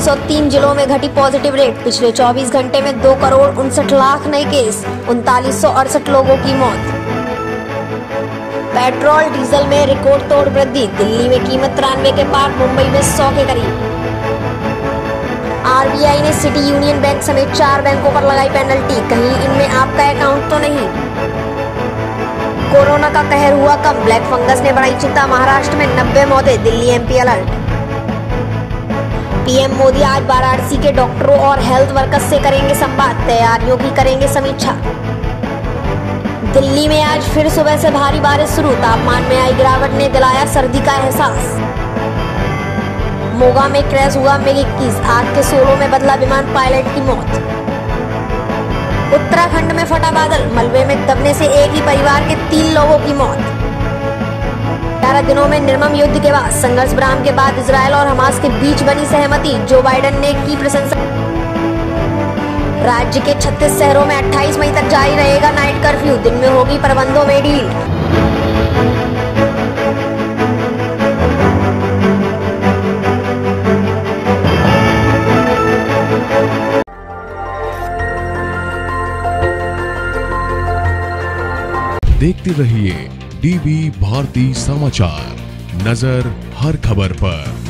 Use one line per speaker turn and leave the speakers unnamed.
103 जिलों में घटी पॉजिटिव रेट। पिछले 24 घंटे में 2,59,00,000 नए केस, 3968 लोगों की मौत। पेट्रोल डीजल में रिकॉर्ड तोड़ वृद्धि। दिल्ली में कीमत 93 के पार, मुंबई में 100 के करीब। आरबीआई ने सिटी यूनियन बैंक समेत 4 बैंकों पर लगाई पेनल्टी। कहीं इनमें आपका अकाउंट तो नहीं। कोरोना का कहर हुआ कम, ब्लैक फंगस ने बढ़ाई चिंता। महाराष्ट्र में 90 मौतें, Delhi MP alert. PM Modi आज वाराणसी के डॉक्टरों और हेल्थ वर्कर्स से करेंगे संवाद, तैयारियों की करेंगे समीक्षा। दिल्ली में आज फिर सुबह से भारी बारिश शुरू, तापमान में आई गिरावट ने दिलाया सर्दी का एहसास। मोगा में क्रैश हुआ मिग 21, आग के शोलों में बदला विमान, पायलट की मौत। उत्तराखंड में फटा बादल, मलबे में दबने से एक ही परिवार के 3 लोगों की मौत। 11 दिनों में निर्मम युद्ध के बाद संघर्ष विराम के बाद इजरायल और हमास के बीच बनी सहमति, जो बाइडेन ने की प्रशंसा। राज्य के 36 शहरों में 28 मई तक जारी रहेगा नाइट कर्फ्यू, दिन में होगी प्रबंधों में ढील।
देखते रहिए डीवी भारती समाचार, नजर हर खबर पर।